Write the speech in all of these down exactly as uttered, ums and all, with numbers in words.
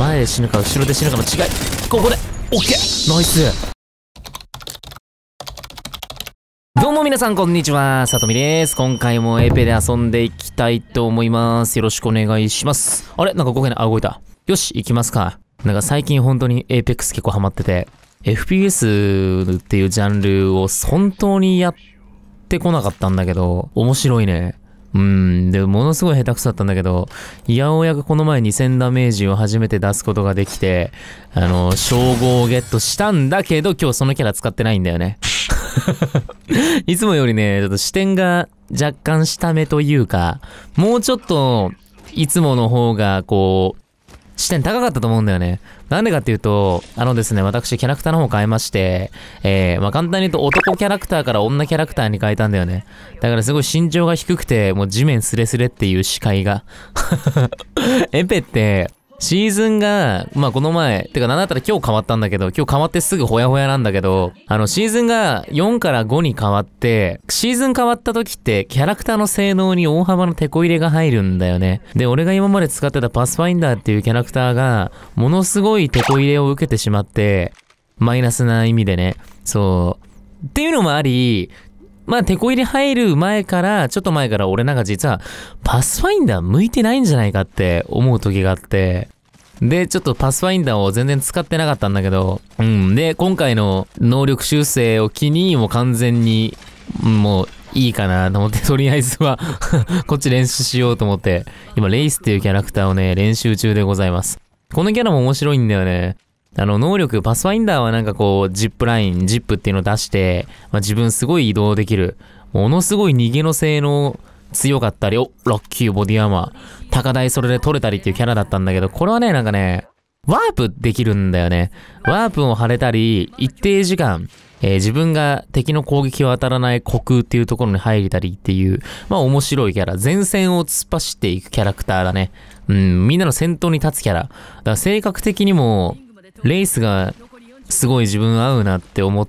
前で死ぬか後ろで死ぬかの違い。ここで、オッケーナイス。どうも皆さんこんにちは、さとみです。今回もエペで遊んでいきたいと思います。よろしくお願いします。あれなんか動けない。あ、動いた。よし、行きますか。なんか最近本当にエーペックス結構ハマってて、エフピーエス っていうジャンルを本当にやってこなかったんだけど、面白いね。うん。で、ものすごい下手くそだったんだけど、いやおやがこの前にせんダメージを初めて出すことができて、あの、称号をゲットしたんだけど、今日そのキャラ使ってないんだよね。いつもよりね、ちょっと視点が若干下目というか、もうちょっと、いつもの方が、こう、視点高かったと思うんだよね。なんでかっていうと、あのですね、私キャラクターの方変えまして、えー、まあ、簡単に言うと男キャラクターから女キャラクターに変えたんだよね。だからすごい身長が低くて、もう地面スレスレっていう視界が。エペって、シーズンが、まあこの前、てかなんだったら今日変わったんだけど、今日変わってすぐほやほやなんだけど、あのシーズンがよんからごに変わって、シーズン変わった時ってキャラクターの性能に大幅なテこ入れが入るんだよね。で、俺が今まで使ってたパスファインダーっていうキャラクターが、ものすごいテこ入れを受けてしまって、マイナスな意味でね。そう。っていうのもあり、まあ、テこ入れ入る前から、ちょっと前から俺なんか実は、パスファインダー向いてないんじゃないかって思う時があって、で、ちょっとパスファインダーを全然使ってなかったんだけど、うん。で、今回の能力修正を機に、もう完全に、もういいかなと思って、とりあえずは、こっち練習しようと思って、今、レイスっていうキャラクターをね、練習中でございます。このキャラも面白いんだよね。あの、能力、パスファインダーはなんかこう、ジップライン、ジップっていうのを出して、まあ、自分すごい移動できる。ものすごい逃げの性能強かったり、お、ラッキーボディアーマー。高台それで取れたりっていうキャラだったんだけど、これはね、なんかね、ワープできるんだよね。ワープを張れたり、一定時間、えー、自分が敵の攻撃を当たらない虚空っていうところに入れたりっていう、まあ面白いキャラ。前線を突っ走っていくキャラクターだね。うん、みんなの先頭に立つキャラ。だから性格的にも、レイスがすごい自分合うなって思って、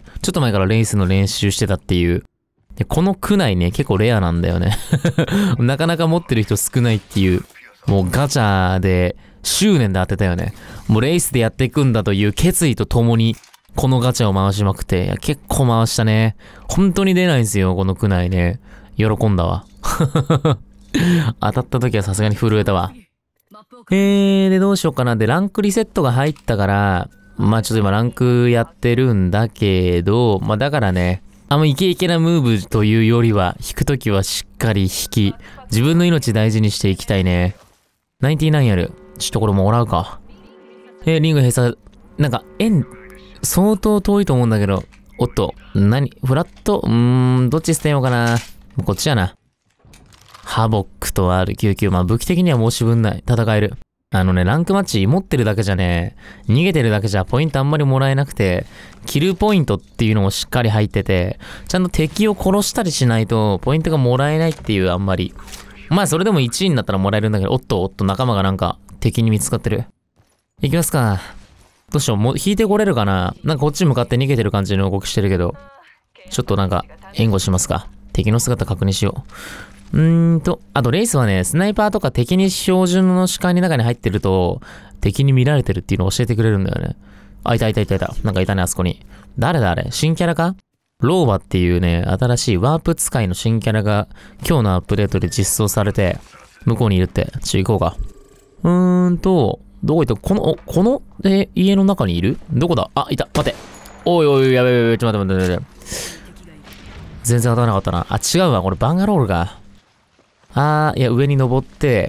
ちょっと前からレイスの練習してたっていう。でこの区内ね、結構レアなんだよね。なかなか持ってる人少ないっていう、もうガチャで執念で当てたよね。もうレイスでやっていくんだという決意とともに、このガチャを回しまくって、いや結構回したね。本当に出ないんですよ、この区内ね。喜んだわ。当たった時はさすがに震えたわ。えー、で、どうしようかな。で、ランクリセットが入ったから、まあちょっと今ランクやってるんだけど、まあだからね、あんまイケイケなムーブというよりは、引くときはしっかり引き、自分の命大事にしていきたいね。ナインティナインある。ちょっとこれもらうか。えー、リング閉鎖、なんか、円、相当遠いと思うんだけど、おっと、何フラットうーん、どっち捨てようかな。こっちやな。ハボックと アールきゅうじゅうきゅう。まあ武器的には申し分ない。戦える。あのね、ランクマッチ持ってるだけじゃね、逃げてるだけじゃポイントあんまりもらえなくて、キルポイントっていうのもしっかり入ってて、ちゃんと敵を殺したりしないとポイントがもらえないっていうあんまり。まあそれでもいちいになったらもらえるんだけど、おっとおっと仲間がなんか敵に見つかってる。行きますか。どうしよう、もう引いてこれるかな。なんかこっち向かって逃げてる感じの動きしてるけど、ちょっとなんか援護しますか。敵の姿確認しよう。うーんと、あとレイスはね、スナイパーとか敵に標準の視界の中に入ってると、敵に見られてるっていうのを教えてくれるんだよね。あ、いたいたいたいた。なんかいたね、あそこに。誰だあれ？新キャラか？ローバっていうね、新しいワープ使いの新キャラが、今日のアップデートで実装されて、向こうにいるって。ちょ、行こうか。うーんと、どこ行った？この、この、え、家の中にいる？どこだ？あ、いた。待って。おいおい、やべやべやべ、ちょっと待って待って待って。全然当たらなかったな。あ、違うわ。これバンガロールか。あー、いや、上に登って、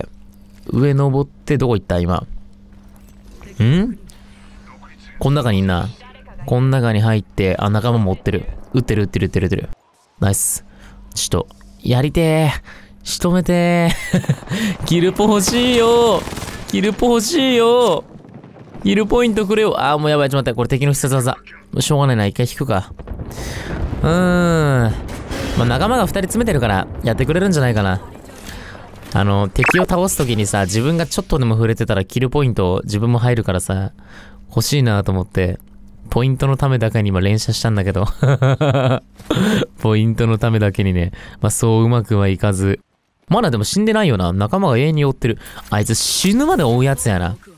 上登って、どこ行った今。ん？こん中にいんな。こん中に入って、あ、仲間持ってる。撃ってる撃ってる撃ってる撃ってる。ナイス。ちょっと、やりてー。仕留めてー。キルポ欲しいよー。キルポ欲しいよー。キルポイントくれよ。あー、もうやばい。ちょっと待って。これ敵の必殺技。しょうがないな。一回引くか。うーん。まあ、仲間が二人詰めてるから、やってくれるんじゃないかな。あの、敵を倒すときにさ、自分がちょっとでも触れてたらキルポイント自分も入るからさ、欲しいなと思って、ポイントのためだけに今連射したんだけど。ポイントのためだけにね、まあそううまくはいかず。まだでも死んでないよな。仲間が永遠に追ってる。あいつ死ぬまで追うやつやな。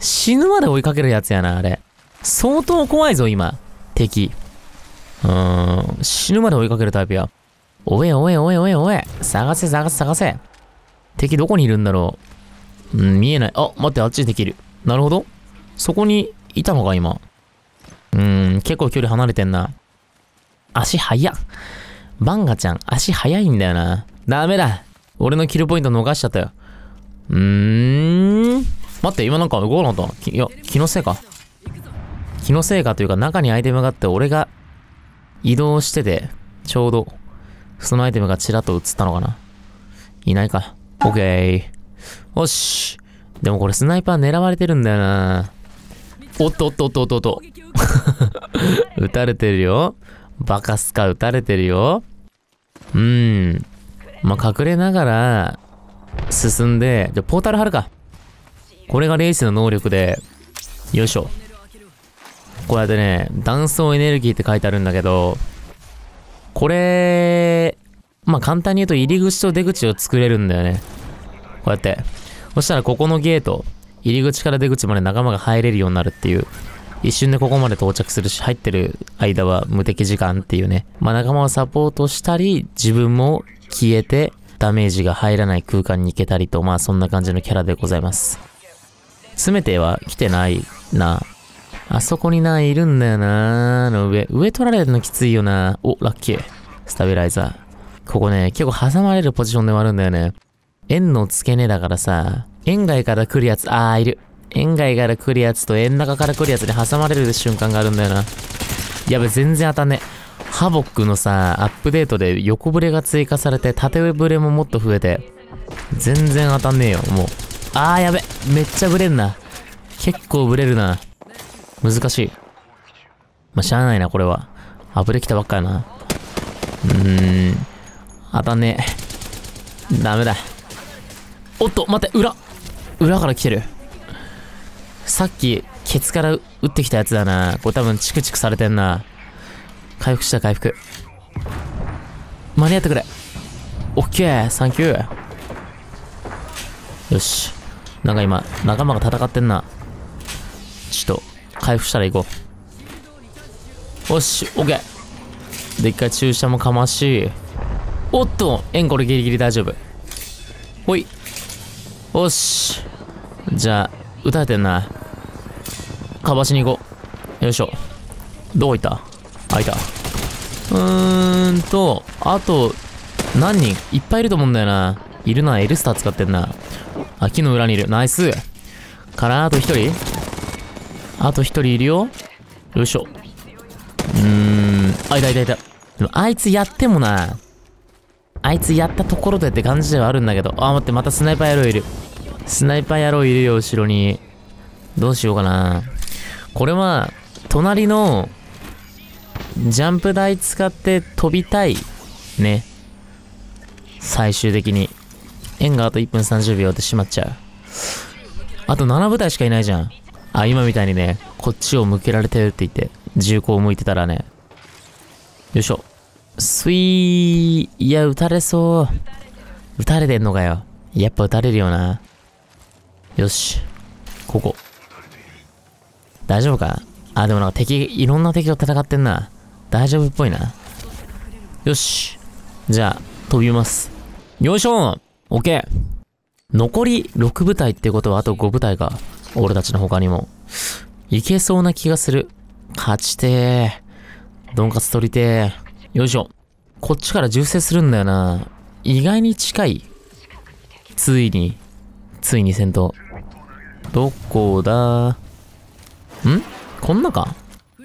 死ぬまで追いかけるやつやな、あれ。相当怖いぞ、今。敵。うーん。死ぬまで追いかけるタイプや。おえおえおえおえおえ。探せ探せ探せ。敵どこにいるんだろう。うん、見えない。あ、待って、あっちに敵いる。なるほど。そこにいたのか、今。うーん、結構距離離れてんな。足速っ。バンガちゃん、足速いんだよな。ダメだ。俺のキルポイント逃しちゃったよ。うーん。待って、今なんか動かなかった。いや、気のせいか。気のせいかというか、中にアイテムがあって、俺が移動してて、ちょうど、そのアイテムがチラッと映ったのかな。いないか。オッケー。よし。でもこれスナイパー狙われてるんだよな。おっとおっとおっとおっとおっと。撃たれてるよ。バカスカ撃たれてるよ。うーん。まあ、隠れながら、進んで、じゃ、ポータル張るか。これがレイスの能力で、よいしょ。こうやってね、断層エネルギーって書いてあるんだけど、これ、まあ、簡単に言うと入り口と出口を作れるんだよね。こうやって。そしたらここのゲート、入り口から出口まで仲間が入れるようになるっていう。一瞬でここまで到着するし、入ってる間は無敵時間っていうね。まあ、仲間をサポートしたり、自分も消えて、ダメージが入らない空間に行けたりと、まあそんな感じのキャラでございます。詰めては来てないな。あそこにな、いるんだよな。あの上。上取られるのきついよな。お、ラッキー。スタビライザー。ここね、結構挟まれるポジションでもあるんだよね。円の付け根だからさ、円外から来るやつ、あー、いる。円外から来るやつと円中から来るやつに挟まれる瞬間があるんだよな。やべ、全然当たんね。ハボックのさ、アップデートで横ブレが追加されて、縦ブレももっと増えて、全然当たんねえよ、もう。あー、やべ。めっちゃブレんな。結構ブレるな。難しい。まあ、しゃあないな、これは。あぶれきたばっかやな。うーん。当たんねえ。ダメだ。おっと、待って、裏裏から来てる。さっき、ケツから撃ってきたやつだな。これ多分チクチクされてんな。回復した回復。間に合ってくれ。オッケー、サンキュー。よし。なんか今、仲間が戦ってんな。ちょっと、回復したら行こう。よし、オッケー。で、一回注射もかまし。おっと、円これギリギリ大丈夫。ほい。よし。じゃあ、撃たれてんな。かばしに行こう。よいしょ。どこ行った？あ、いた。うーんと、あと、何人いっぱいいると思うんだよな。いるな、エルスター使ってんな。あ、木の裏にいる。ナイス。から、あと一人あと一人いるよ。よいしょ。うーん、あ、いたいたいた。でも、あいつやってもな、あいつやったところでって感じではあるんだけど。あ、待って、またスナイパー野郎いる。スナイパー野郎いるよ、後ろに。どうしようかな。これは、隣の、ジャンプ台使って飛びたい。ね。最終的に。円があといっぷんさんじゅうびょうで閉まっちゃう。あとなな部隊しかいないじゃん。あ、今みたいにね、こっちを向けられてるって言って、銃口を向いてたらね。よいしょ。スイー、いや、撃たれそう。撃たれてんのかよ。やっぱ撃たれるよな。よし。ここ。大丈夫か？あ、でもなんか敵、いろんな敵と戦ってんな。大丈夫っぽいな。よし。じゃあ、飛びます。よいしょ！オッケー！残りろく部隊ってことはあとご部隊か。俺たちの他にも。いけそうな気がする。勝ちてー。ドンカツ取りてー。よいしょ。こっちから銃声するんだよな。意外に近い。ついに、ついに戦闘。どこだ？ん？こんなか？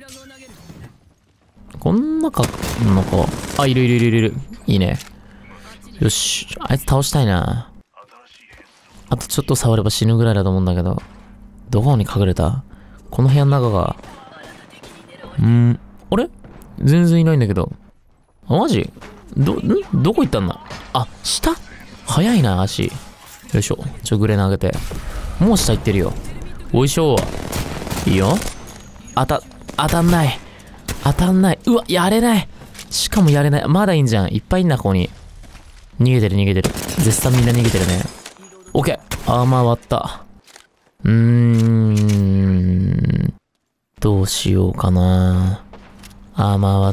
こんなか、なんか、あ、いるいるいるいるいる。いいね。よし、あいつ倒したいな。あとちょっと触れば死ぬぐらいだと思うんだけど。どこに隠れた？この部屋の中が。んー、あれ？全然いないんだけど。あ、マジ？ど、ん？どこ行ったんだ？あ、下？早いな、足。よいしょ。ちょ、グレー投げて。もう下行ってるよ。おいしょ。いいよ。当た、当たんない。当たんない。うわ、やれない。しかもやれない。まだいいんじゃん。いっぱいいんな、ここに。逃げてる、逃げてる。絶賛みんな逃げてるね。オッケー。アーマー割った。 うーん。どうしようかな。あー、回った。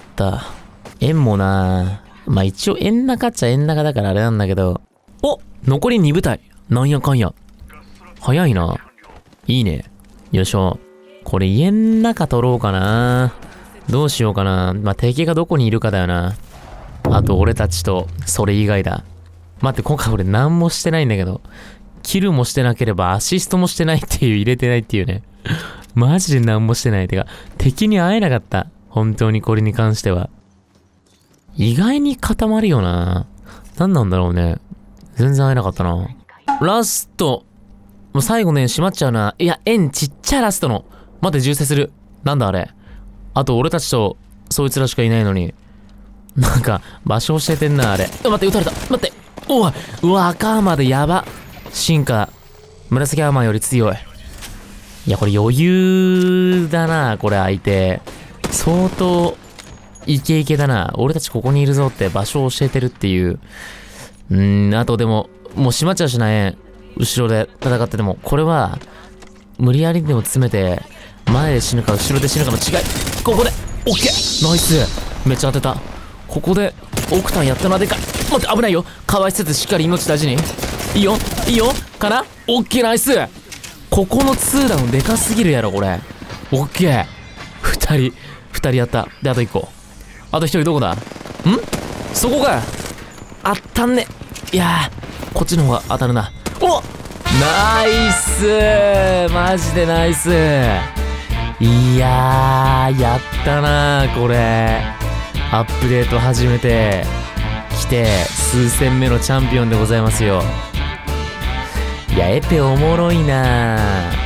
円もな。まあ一応円高っちゃ円高だからあれなんだけど。お、残りに部隊。なんやかんや。早いな。いいね。よいしょ。これ家ん中取ろうかな。どうしようかな。まあ敵がどこにいるかだよな。あと俺たちとそれ以外だ。待って、今回俺何もしてないんだけど。キルもしてなければアシストもしてないっていう入れてないっていうね。マジで何もしてない。てか、敵に会えなかった。本当にこれに関しては。意外に固まるよな。何なんだろうね。全然会えなかったな。ラスト。もう最後ね、閉まっちゃうな。いや、円ちっちゃいラストの。待って、銃声する。なんだあれ。あと俺たちと、そいつらしかいないのに。なんか、場所教えてんな、あれ。待って、撃たれた。待って。おい。うわ、赤アーマーでやば。進化。紫アーマーより強い。いや、これ余裕だな、これ相手。相当、イケイケだな。俺たちここにいるぞって場所を教えてるっていう。うーん、あとでも、もう閉まっちゃうしな、円。後ろで戦ってても、これは、無理やりでも詰めて、前で死ぬか後ろで死ぬかの違い。ここで、オッケーナイスめっちゃ当てた。ここで、オクタンやったのはでかい。待って、危ないよ。かわいつつしっかり命大事に。いいよ、いいよ、かなオッケーナイス。ここのツーダウンでかすぎるやろ、これ。オッケー。二人、二人やった。で、あと一個。あと一人どこだんそこか。あったんね。いやー、こっちの方が当たるな。おナイスーマジでナイスーいやー、やったなー、これ。アップデート始めて、来て、数戦目のチャンピオンでございますよ。いや、エペおもろいなー。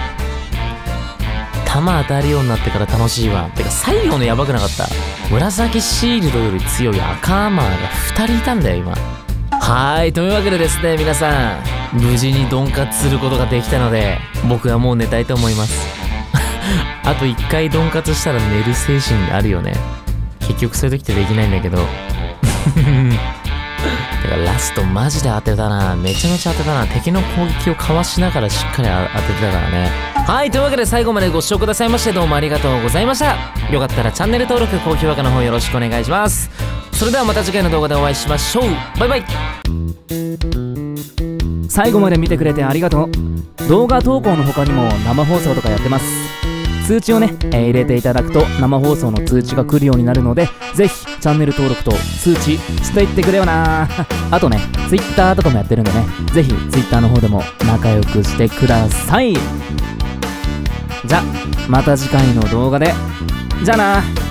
弾当たるようになってから楽しいわ。てか、最後のやばくなかった。紫シールドより強い赤アーマーがふたりいたんだよ、今。はい、というわけでですね、皆さん、無事にドンカツすることができたので、僕はもう寝たいと思います。あと一回ドンカツしたら寝る精神あるよね。結局そういう時ってできないんだけど。てかラストマジで当てたな。めちゃめちゃ当てたな。敵の攻撃をかわしながらしっかり当ててたからね。はい、というわけで最後までご視聴くださいましてどうもありがとうございました。よかったらチャンネル登録、高評価の方よろしくお願いします。それではまた次回の動画でお会いしましょう。バイバイ。 最後まで見てくれてありがとう。動画投稿の他にも生放送とかやってます。通知をね、えー入れていただくと生放送の通知が来るようになるので、ぜひチャンネル登録と通知していってくれよな。あとね、Twitter とかもやってるんでね、ぜひ Twitter の方でも仲良くしてください。じゃ、また次回の動画で。じゃあな。